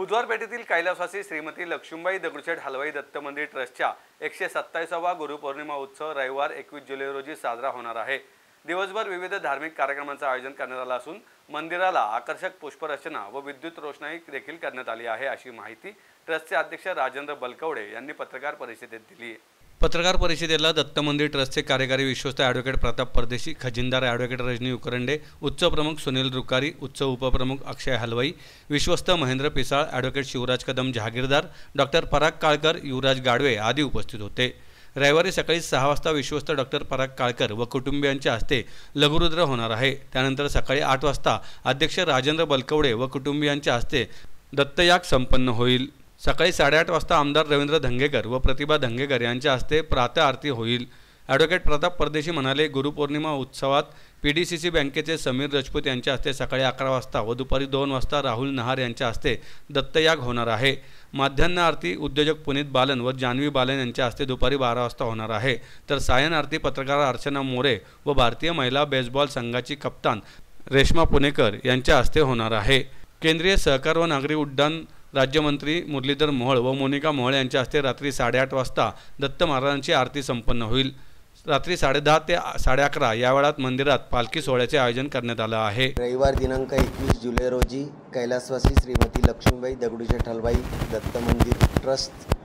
बुधवार पेठेतील कैलासवासी श्रीमती लक्ष्मीबाई दगडूशेठ हलवाई दत्त मंदिर ट्रस्टच्या 127वा गुरुपौर्णिमा उत्सव रविवार 21 जुलै रोजी साजरा होणार आहे। दिवसभर विविध धार्मिक कार्यक्रमांचे आयोजन करण्यात आले असून मंदिराला आकर्षक पुष्परचना व विद्युत रोषणाई देखील करण्यात आली आहे, अशी माहिती ट्रस्टचे अध्यक्ष राजेंद्र बलकवडे यांनी पत्रकार परिषदेत दिली। पत्रकार परिषदेला दत्त मंदिर ट्रस्टचे कार्यकारी विश्वस्त ॲडव्होकेट प्रताप परदेशी, खजिनदार ॲडव्होकेट रजनी उकरंडे, उत्सव प्रमुख सुनील रुकारी, उत्सव उपप्रमुख अक्षय हलवाई, विश्वस्त महेंद्र पिसाळ, ॲडव्होकेट शिवराज कदम जहागीरदार, डॉक्टर पराग काळकर, युवराज गाडवे आदी उपस्थित होते। रविवारी सकाळी 6 वाजता विश्वस्त डॉक्टर पराग काळकर व कुटुंबियांच्या हस्ते लघुरुद्र होणार आहे। त्यानंतर सकाळी 8 वाजता अध्यक्ष राजेंद्र बलकवडे व कुटुंबियांच्या हस्ते दत्तयाग संपन्न होईल। सकाळी 8:30 वाजता आमदार रवींद्र धंगेकर व प्रतिभा धंगेकर यांच्या हस्ते प्रातः आरती होईल। ॲडव्होकेट प्रताप परदेशी म्हणाले, गुरुपौर्णिमा उत्सवात PDCC बँकेचे समीर राजपूत यांच्या हस्ते सकाळी 11 वाजता व दुपारी 2 वाजता राहुल नहार यांच्या हस्ते दत्तयाग होणार आहे। माध्यान्ह आरती उद्योजक पुनीत बालन व जान्हवी बालन यांच्या हस्ते दुपारी 12 वाजता होणार आहे। तर सायन आरती पत्रकार अर्चना मोरे व भारतीय महिला बेसबॉल संघाची कप्तान रेश्मा पुणेकर यांच्या हस्ते होणार आहे। केंद्रीय सहकार व नागरी उड्डाण राज्यमंत्री मुरलीधर मोहोळ व मोनिका मोहोळ यांच्या हस्ते रात्री 8:30 वाजता दत्त महाराजांची आरती संपन्न होईल। रात्री 10:30 ते 11:30 या वेळात मंदिरात पालखी सोहळ्याचे आयोजन करण्यात आले आहे। रविवार दिनांक 21 जुलै रोजी कैलासवासी श्रीमती लक्ष्मीबाई दगडूशेठ हलवाई दत्त मंदिर ट्रस्ट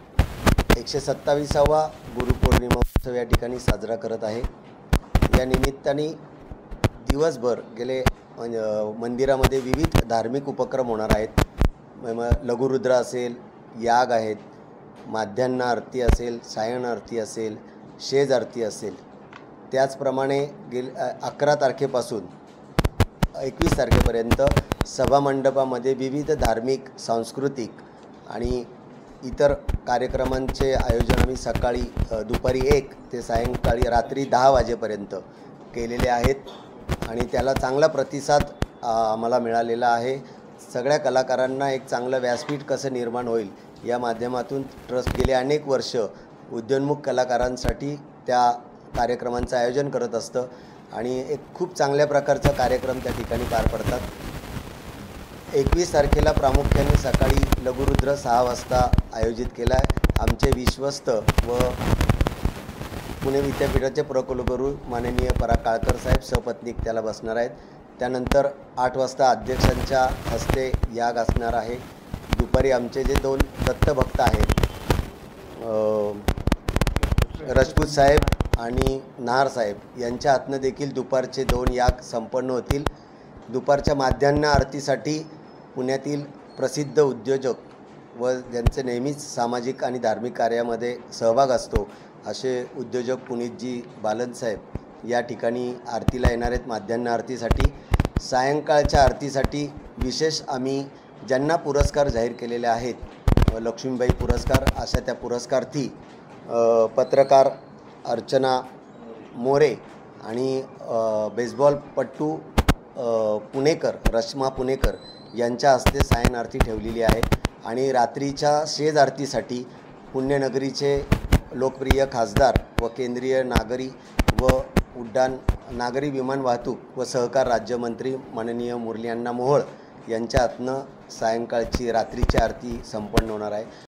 127वा गुरुपौर्णिमा उत्सव या ठिकाणी साजरा करत आहे। या निमित्ताने दिवसभर गेले मंदिरामध्ये विविध धार्मिक उपक्रम होणार आहेत। लघुरुद्र असेल, याग आहेत, माध्यान्ह आरती असेल, सायन आरती असेल, शेज आरती असेल। त्याचप्रमाणे 11 तारखेपासून 21 तारखेपर्यंत सभामंडपामध्ये विविध धार्मिक, सांस्कृतिक आणि इतर कार्यक्रमांचे आयोजन आम्ही सकाळी दुपारी 1 ते सायंकाळी रात्री 10 वाजेपर्यंत केलेले आहेत आणि त्याला चांगला प्रतिसाद आम्हाला मिळालेला आहे। सगळ्या कलाकारांना एक चांगलं व्यासपीठ कसं निर्माण होईल या माध्यमातून ट्रस्ट गेले अनेक वर्ष उद्योन्मुख कलाकारांसाठी त्या कार्यक्रमांचं आयोजन करत असतं आणि एक खूप चांगल्या प्रकारचा कार्यक्रम त्या ठिकाणी पार पडतात। 21 तारखेला प्रामुख्याने सकाळी लघुरुद्र 6 वाजता आयोजित केला आहे। आमचे विश्वस्त व पुणे विद्यापीठाचे प्रकुलगुरू माननीय पराग काळकर साहेब सपत्नीक त्याला बसणार आहेत। त्यानंतर 8 वाजता अध्यक्षांच्या हस्ते याग असणार आहे। दुपारी आमचे जे 2 दत्तभक्त आहेत, राजपूत साहेब आणि नहार साहेब यांच्या हातनं देखील दुपारचे 2 याग संपन्न होतील। दुपारच्या माध्यान्ह आरतीसाठी पुण्यातील प्रसिद्ध उद्योजक व ज्यांचे नेहमीच सामाजिक आणि धार्मिक कार्यामध्ये सहभाग असतो असे उद्योजक पुनीतजी बालन साहेब या ठिकाणी आरतीला येणार आहेत माध्यान्ह आरतीसाठी। सायंकाळच्या आरतीसाठी विशेष आम्ही ज्यांना पुरस्कार जाहीर केलेले आहेत, लक्ष्मीबाई पुरस्कार, अशा त्या पुरस्कार्थी पत्रकार अर्चना मोरे आणि बेसबॉलपटू पुणेकर रेश्मा पुणेकर यांच्या हस्ते सायन आरती ठेवलेली आहे आणि रात्रीच्या शेज आरतीसाठी पुण्यनगरीचे लोकप्रिय खासदार व केंद्रीय नागरी व उड्डाण नागरी विमान वाहतूक व सहकार राज्यमंत्री माननीय मुरली अण्णा मोहोळ यांच्या हातनं सायंकाळची रात्रीची आरती संपन्न होणार आहे।